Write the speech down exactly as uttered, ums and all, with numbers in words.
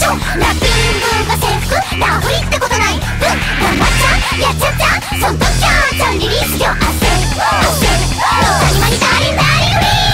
ラッピングが制服ラフリってことない。ぶん頑張っちゃやっちゃったそんときゃちゃんリリースよ。汗汗の谷間にダリンダリンフリー